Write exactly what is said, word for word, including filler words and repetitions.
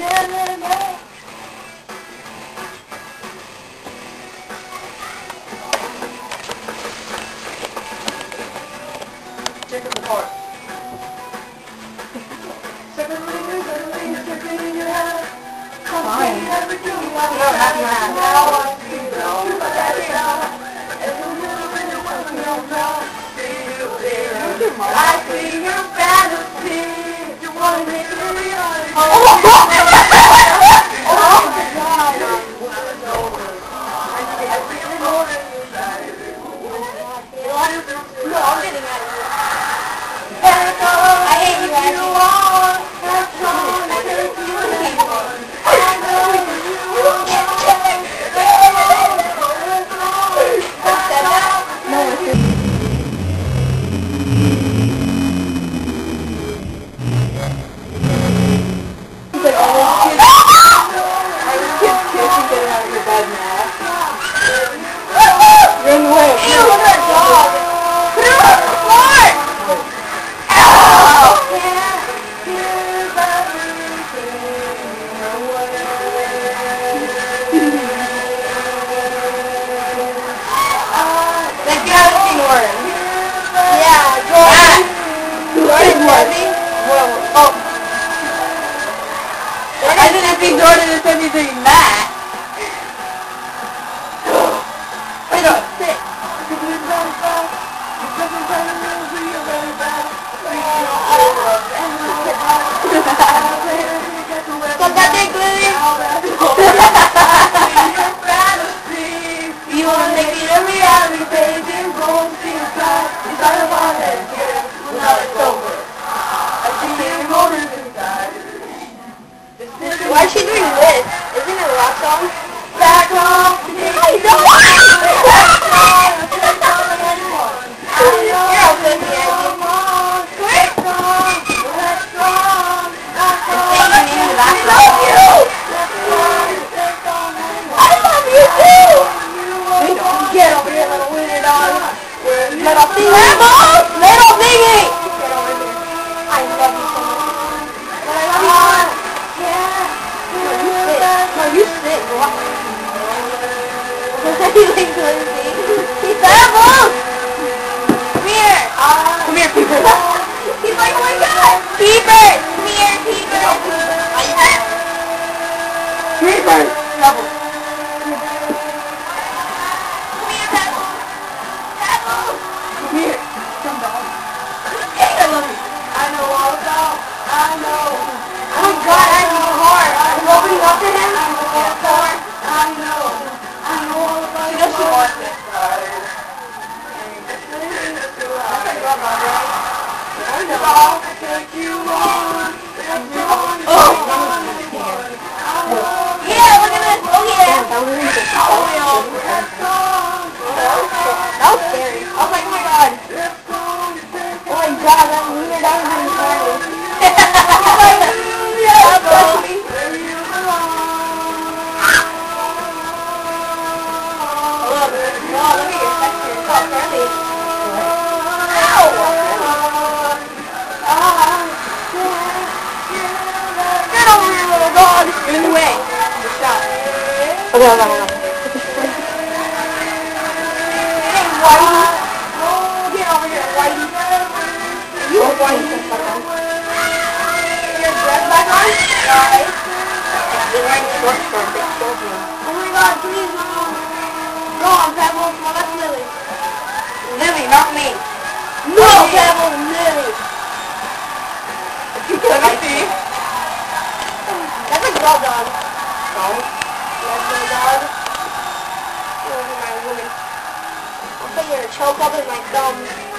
Check the part. Fine. No, not now. I see your fantasy. You want to make it real. Oh no, I'm getting out of here. I hate you guys. You're in the way. Ew, look at that dog. Put it on the floor. Ow. That galaxy word. Yeah, Jordan. Jordan Levy? Whoa. Oh. I didn't think Jordan is anything that. Wait up. Sit. Stop that thing, Lily. You wanna make it a reality, baby? Roll to your side. It's all about it. Well, now it's over. I see your motors inside. Why is she doing this? Isn't it a rock song? Back home. I know. You're all good, yeah. Get over here, little wiener dog. Little thingy. Little thingy. Get over here. I love you so much. But I love you. Yeah. No, you sit. No, you sit. He likes Lindsay. He's terrible. Come here. Come here, Peeper. He's like, oh my god. Peeper. Come here, Peeper. Peeper. Double. Here, come down. I love you. I know all about. I know. Oh my god, I know hard. I'm opening up to him. I know. I know all about. She knows she wants it. I know. I'll take you on. Oh. Yeah, look at this. Oh yeah. Oh yeah. That was scary. I was like, oh my god. Oh my god, that wiener dog is in party. That touched me. Oh, look. No, look at your texture. It's all curly. Ow! Get over here, little dog. You're in the way. Good shot. Okay, hold on, hold on. Whitey. Oh, get over here, Whitey. You a Whitey. Your dress back on? Right. You're wearing shorts for a big children. Oh my god, please, Mom. Go on, Pebbles. Well, that's Lily. Lily, not me. No, Pebbles, Lily. Let me see. That's a girl dog. No. That's a dog. You're my woman. I'll put your choke up in my thumb.